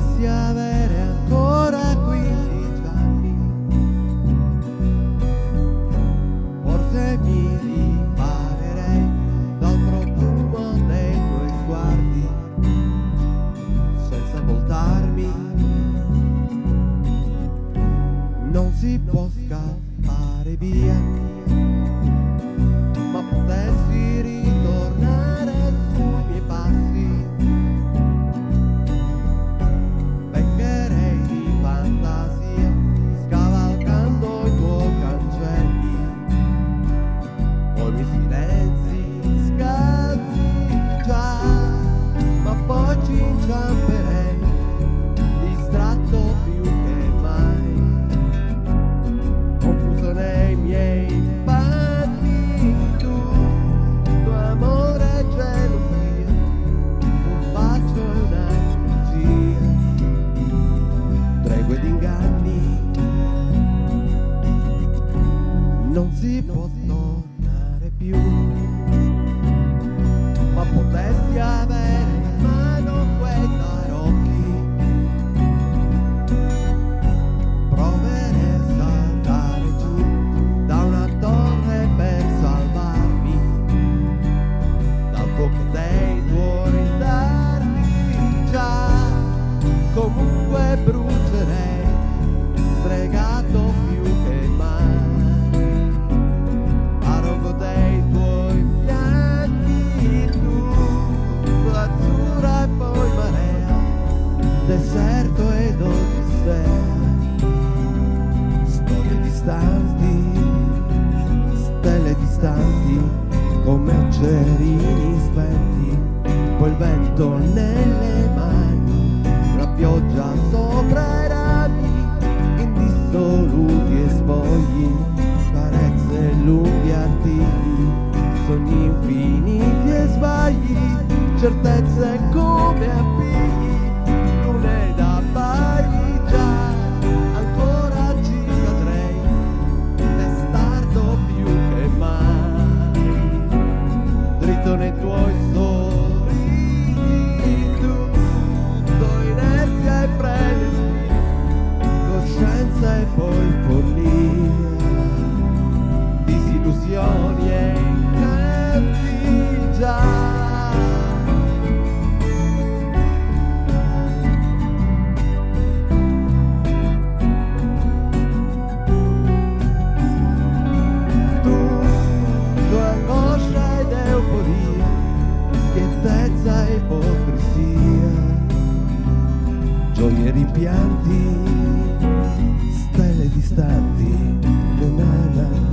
potessi avere ancora 15 anni, forse mi riparerei dal profumo dei tuoi sguardi, senza voltarmi. Non si può scappare via, ma potessi ritornare sui miei passi, beccherei di fantasia, scavalcando i tuoi cancelli, poi mi silenzi, scalzi già, ma poi ci inciamperei, distratto più che mai, confuso nei miei panni, tuo amore e gelosia, un bacio e una bugia, tregue ed inganni. Non si può tornare più, ma potessi avere in mano quei tarocchi, proverei a saltare giù da una torre per salvarmi dal fuoco dei tuoi dardi. Già, comunque brucerei, stregato più che mai, parogo dei tuoi pianti, tu azzurra e poi marea, deserto ed odissea, storie distanti, stelle distanti, come cerini spenti, poi il vento nelle mani, la pioggia sopra i rami, indissoluti e spogli, carezze lunghi artigli, sogni infiniti e sbagli, certezze come appigli, lune da bagli. Già, ancora ci cadrei, testardo più che mai, dritto nei tuoi sorrisi, tutto inerzia e frenesi, coscienza e poi follia, disillusioni e incanti. Già, angoscia ed euforia, schiettezza e ipocrisia, gioie e rimpianti, stelle distanti, na na na.